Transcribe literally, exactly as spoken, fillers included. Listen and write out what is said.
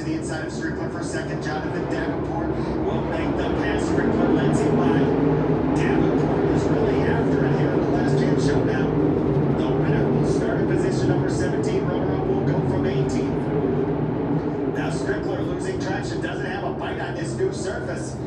to the inside of Strickler for second. Jonathan Davenport will make the pass. Strickler lets him by. Davenport is really after it here in the last chance showdown. The winner will start in position number seventeen. Runner-up will go from eighteenth. Now Strickler losing traction, doesn't have a bite on this new surface.